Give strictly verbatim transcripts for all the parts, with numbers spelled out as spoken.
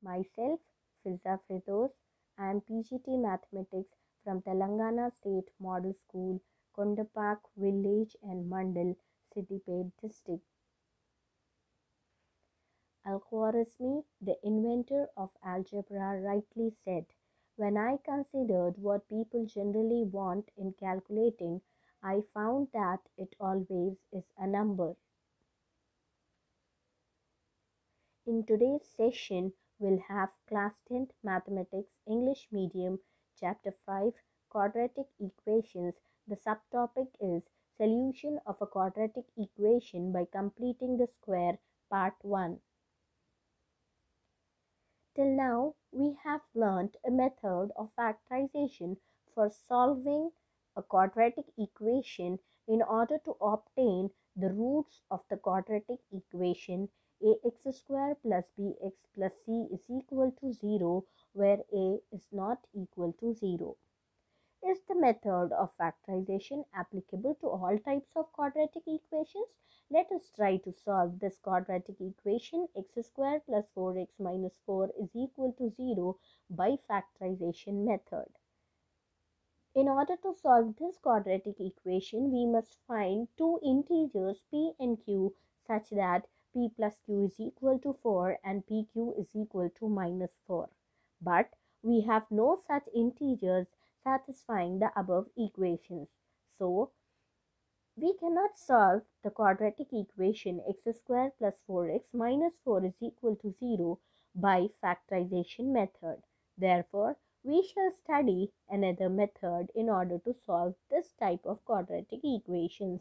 Myself, Fizza Firdaus. I am P G T Mathematics from Telangana State Model School, Kondapak Village and Mandal, Siddipet District. Al-Khwarizmi, the inventor of algebra, rightly said, "When I considered what people generally want in calculating, I found that it always is a number." In today's session, we'll have Class tenth Mathematics English Medium, Chapter five, Quadratic Equations. The subtopic is Solution of a Quadratic Equation by Completing the Square, Part one. Till now, we have learnt a method of factorization for solving a quadratic equation in order to obtain the roots of the quadratic equation ax square plus bx plus c is equal to zero, where a is not equal to zero. Is the method of factorization applicable to all types of quadratic equations? Let us try to solve this quadratic equation x square plus four x minus four is equal to zero by factorization method. In order to solve this quadratic equation, we must find two integers p and q such that p plus q is equal to four and pq is equal to minus four. But we have no such integers satisfying the above equations. So, we cannot solve the quadratic equation x square plus four x minus four is equal to zero by factorization method. Therefore, we shall study another method in order to solve this type of quadratic equations.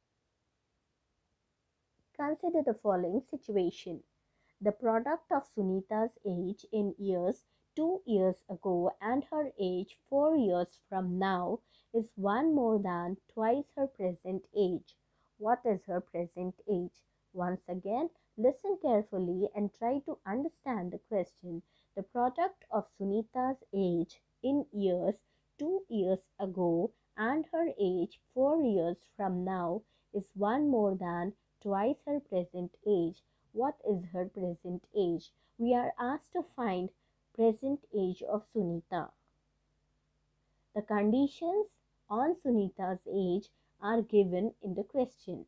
Consider the following situation. The product of Sunita's age in years two years ago and her age four years from now is one more than twice her present age. What is her present age? Once again, listen carefully and try to understand the question. The product of Sunita's age in years two years ago and her age four years from now is one more than twice her present age. What is her present age? We are asked to find present age of Sunita. The conditions on Sunita's age are given in the question.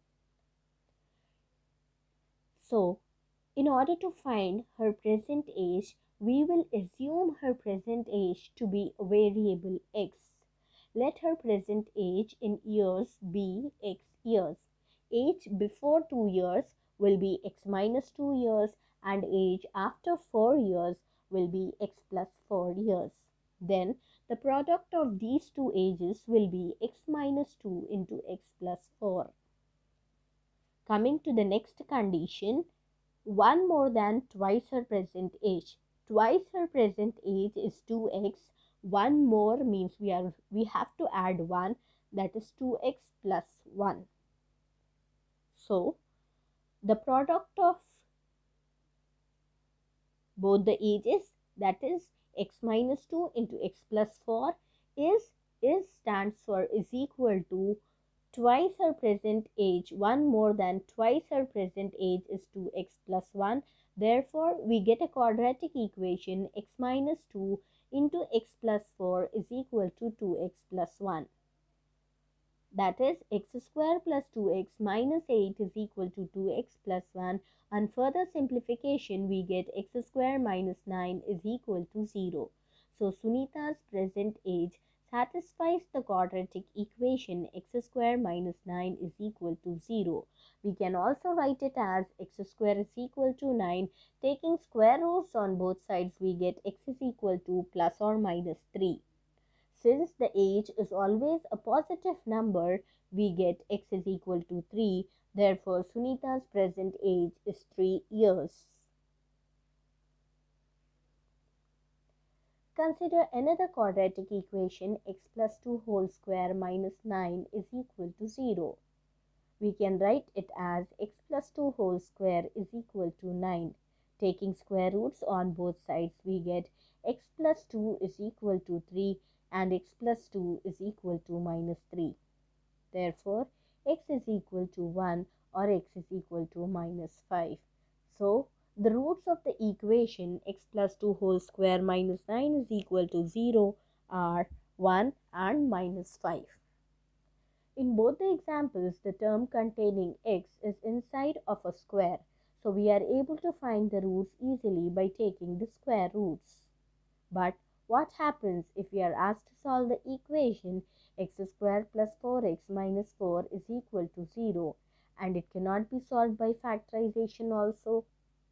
So, in order to find her present age, we will assume her present age to be a variable x. Let her present age in years be x years. Age before two years will be x minus two years and age after four years will be x plus four years. Then the product of these two ages will be x minus two into x plus four. Coming to the next condition, one more than twice her present age. Twice her present age is two x. One more means we are we have to add one, that is two x plus one. So, the product of both the ages, that is x minus two into x plus four, is is stands for is equal to twice her present age. One more than twice her present age is two x plus one. Therefore, we get a quadratic equation x minus two into x plus four is equal to two x plus one. That is, x square plus two x minus eight is equal to two x plus one. On further simplification, we get x square minus nine is equal to zero. So, Sunita's present age satisfies the quadratic equation x square minus nine is equal to zero. We can also write it as x square is equal to nine. Taking square roots on both sides, we get x is equal to plus or minus three. Since the age is always a positive number, we get x is equal to three. Therefore, Sunita's present age is three years. Consider another quadratic equation x plus two whole square minus nine is equal to zero. We can write it as x plus two whole square is equal to nine. Taking square roots on both sides, we get x plus two is equal to three and x plus two is equal to minus three. Therefore, x is equal to one or x is equal to minus five. So, The roots of the equation x plus two whole square minus nine is equal to zero are one and minus five. In both the examples, the term containing x is inside of a square, so we are able to find the roots easily by taking the square roots. But what happens if we are asked to solve the equation x square plus four x minus four is equal to zero, and it cannot be solved by factorization also?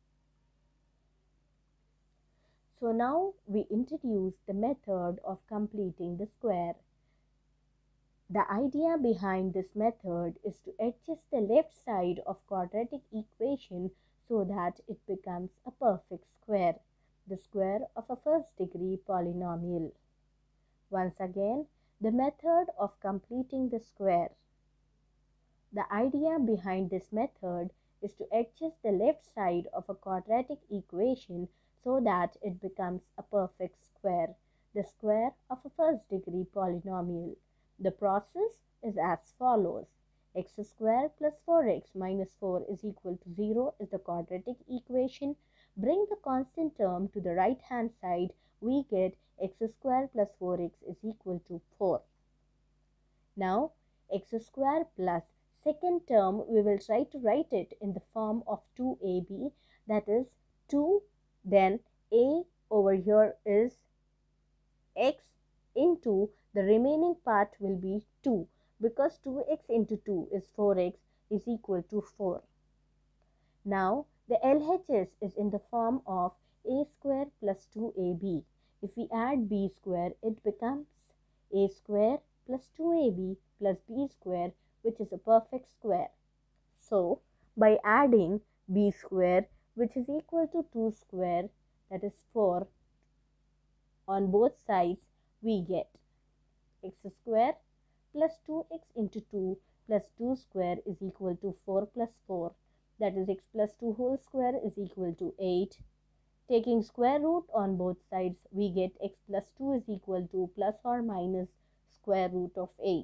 So now we introduce the method of completing the square. The idea behind this method is to adjust the left side of quadratic equation so that it becomes a perfect square, the square of a first degree polynomial. Once again, the method of completing the square. The idea behind this method is to adjust the left side of a quadratic equation so that it becomes a perfect square, the square of a first degree polynomial. The process is as follows. X square plus four x minus four is equal to zero is the quadratic equation. Bring the constant term to the right hand side. We get x square plus four x is equal to four. Now x square plus second term, we will try to write it in the form of two a b, that is two, then a over here is x into the remaining part will be two, because two x into two is four x is equal to four. Now the L H S is in the form of a square plus two a b. If we add b square, it becomes a square plus two a b plus b square, which is a perfect square. So by adding b square, which is equal to two square, that is four, on both sides, we get x square plus two x into two plus two square is equal to four plus four, that is x plus two whole square is equal to eight. Taking square root on both sides, we get x plus two is equal to plus or minus square root of eight.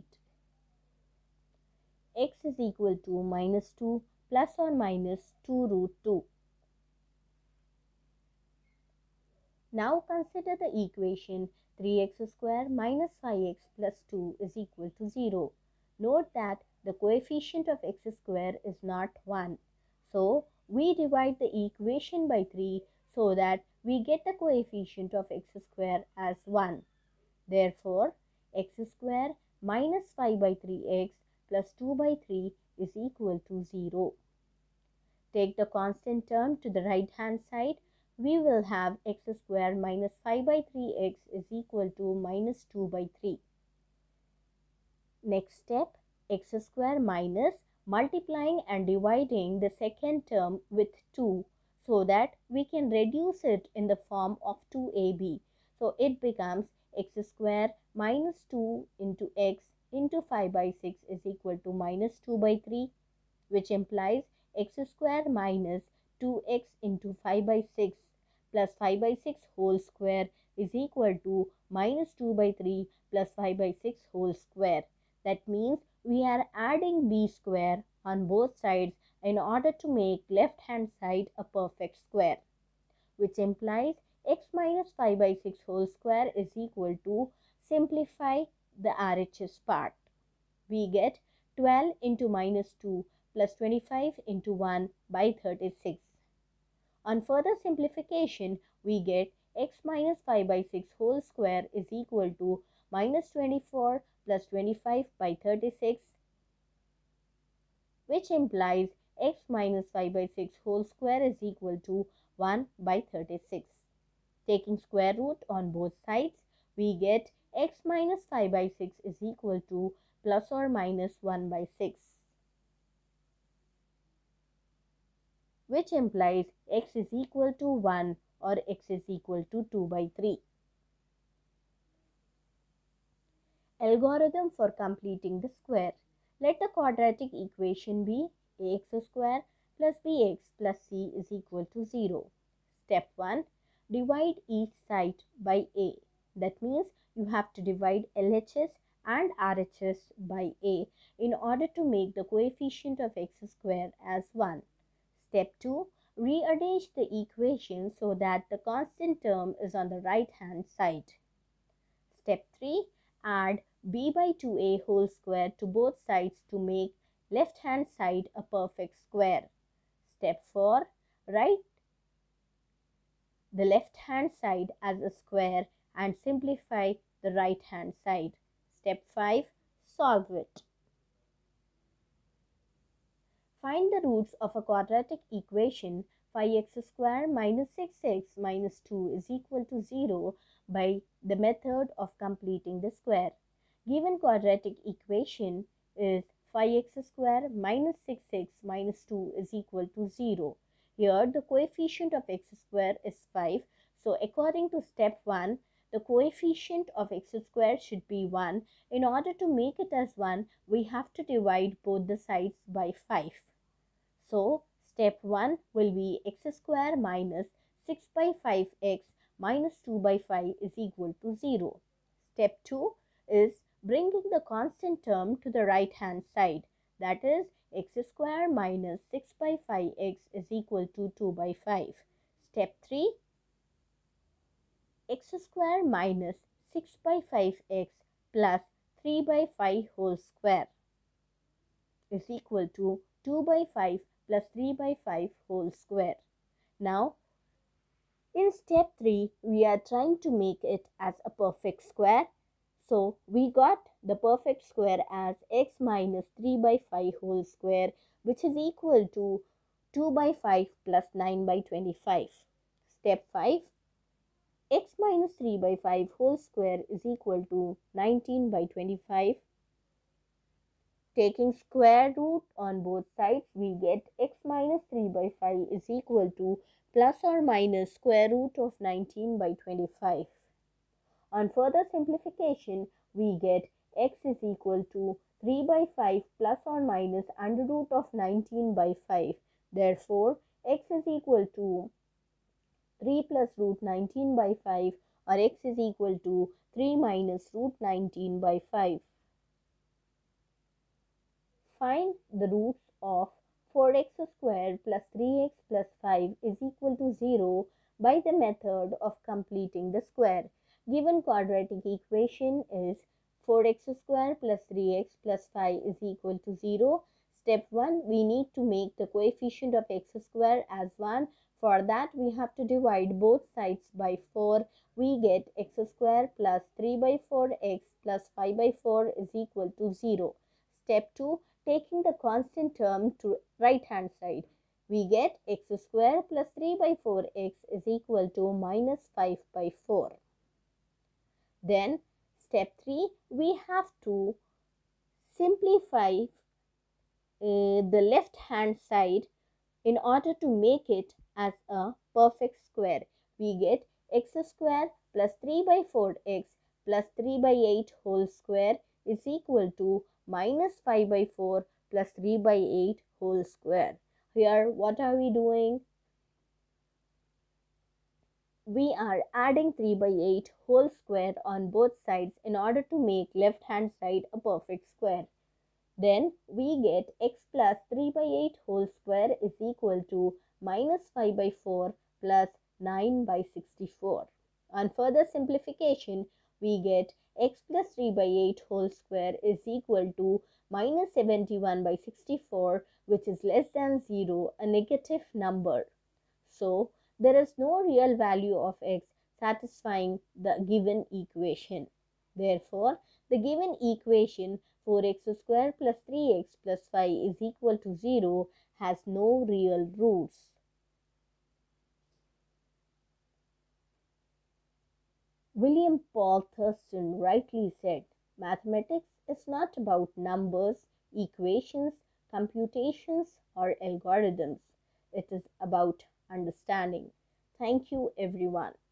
X is equal to minus two plus or minus two root two. Now consider the equation three x square minus five x plus two is equal to zero. Note that the coefficient of x square is not one. So we divide the equation by three so that we get the coefficient of x square as one. Therefore, x square minus five by three x plus two by three is equal to zero. Take the constant term to the right hand side. We will have x square minus five by three x is equal to minus two by three. Next step, x square minus multiplying and dividing the second term with two so that we can reduce it in the form of two a b. So it becomes x square minus two into x into five by six is equal to minus two by three, which implies x square minus two x into five by six plus five by six whole square is equal to minus two by three plus five by six whole square. That means we are adding b square on both sides in order to make left hand side a perfect square, which implies x minus five by six whole square is equal to, simplify the R H S part. We get twelve into minus two plus twenty-five into one by thirty-six. On further simplification, we get x minus five by six whole square is equal to minus twenty-four plus twenty-five by thirty-six, which implies x minus five by six whole square is equal to one by thirty-six. Taking square root on both sides, we get x minus five by six is equal to plus or minus one by six, which implies x is equal to one or x is equal to two by three. Algorithm for completing the square. Let the quadratic equation be ax square plus bx plus c is equal to zero. Step one. Divide each side by a. That means you have to divide L H S and R H S by a in order to make the coefficient of x square as one. Step two. rearrange the equation so that the constant term is on the right hand side. Step three. Add b by two a whole square to both sides to make left hand side a perfect square. Step four. Write the left hand side as a square and simplify the right hand side. Step five. Solve it. Find the roots of a quadratic equation five x square minus six x minus two is equal to zero by the method of completing the square. Given quadratic equation is five x square minus six x minus two is equal to zero. Here the coefficient of x square is five. So according to step one, the coefficient of x square should be one. In order to make it as one, we have to divide both the sides by five. So step one will be x square minus six by five x minus two by five is equal to zero. Step two is bringing the constant term to the right hand side, that is x square minus six by five x is equal to two by five. Step three, x square minus six by five x plus three by five whole square is equal to two by five plus three by five whole square. Now, in step three, we are trying to make it as a perfect square. So, we got the perfect square as x minus three by five whole square, which is equal to two by five plus nine by twenty-five. Step five, x minus three by five whole square is equal to nineteen by twenty-five. Taking square root on both sides, we get x minus three by five is equal to plus or minus square root of nineteen by twenty-five. On further simplification, we get x is equal to three by five plus or minus under root of nineteen by five. Therefore, x is equal to three plus root nineteen by five, or x is equal to three minus root nineteen by five. Find the roots of four x squared plus three x plus five is equal to zero by the method of completing the square. Given quadratic equation is four x squared plus three x plus five is equal to zero. Step one, we need to make the coefficient of x squared as one. For that, we have to divide both sides by four. We get x squared plus three by four x plus five by four is equal to zero. Step two, taking the constant term to right hand side, we get x squared plus three by four x is equal to minus five by four. Then step three, we have to simplify uh, the left hand side in order to make it as a perfect square. We get x squared plus three by four x plus three by eight whole square is equal to minus five by four plus three by eight whole square. Here, what are we doing? We are adding three by eight whole square on both sides in order to make left hand side a perfect square. Then we get x plus three by eight whole square is equal to minus five by four plus nine by sixty-four. On further simplification, we get x plus three by eight whole square is equal to minus seventy-one by sixty-four, which is less than zero, a negative number. So, there is no real value of x satisfying the given equation. Therefore, the given equation four x squared plus three x plus five is equal to zero has no real roots. William Paul Thurston rightly said, mathematics is not about numbers, equations, computations, or algorithms. It is about understanding. Thank you, everyone.